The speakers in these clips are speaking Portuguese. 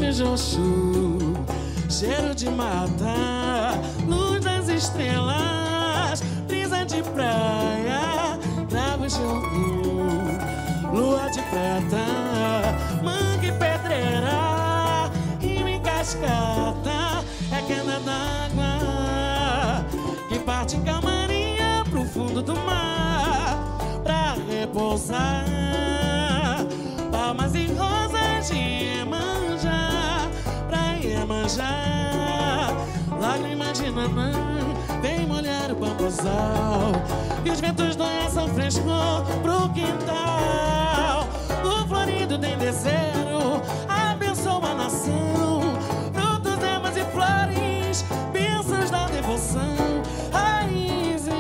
lírios de Oxum, cheiro de mata, luz das estrelas, brisa de praia, cravos de Ogum, lua de prata, manga e pedreira, rima em cascata, é queda d'água que parte em calmaria pro fundo do mar pra repousar. Palmas e rosas de Iemanjá, pra Iemanjá. Lágrimas de Nanã vem molhar o bambuzal, e os ventos doençam frescor pro quintal. O florido dendezeiro abençoa a nação, frutos, ervas e flores, bênçãos da devoção. Raízes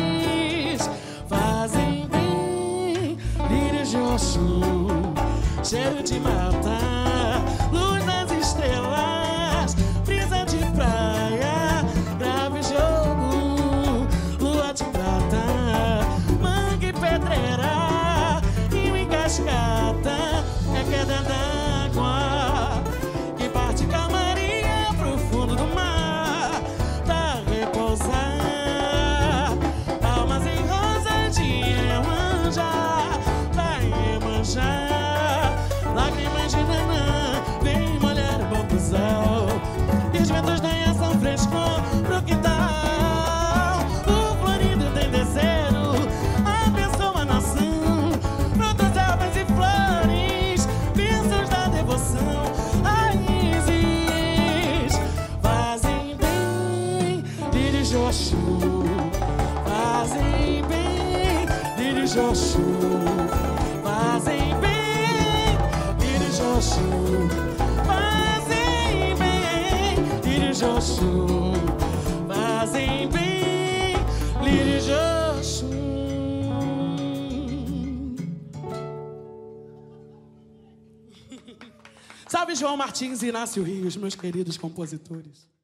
fazem bem, lírios de Oxum, cheiro de mata, luz das estrelas, brisa de praia, graves de Ogum, lua de prata, manga e pedreira, rio em cascata, é queda d'água que parte calmaria pro fundo do mar pra repousar. Palmas em rosas de Iemanjá, pra Iemanjá. Lágrimas de Nanã vem molhar o bambuzal, e os ventos dançam frescor pro quintal. O florido dendezeiro abençoa a nação, frutos, ervas e flores, bênçãos da devoção. Raízes fazem bem, lírios de Oxum, fazem bem, lírios de Oxum, fazem bem. Oxum, fazem bem, lírios de Oxum, fazem bem, lírios de Oxum. Salve João Martins e Inácio Rios, meus queridos compositores.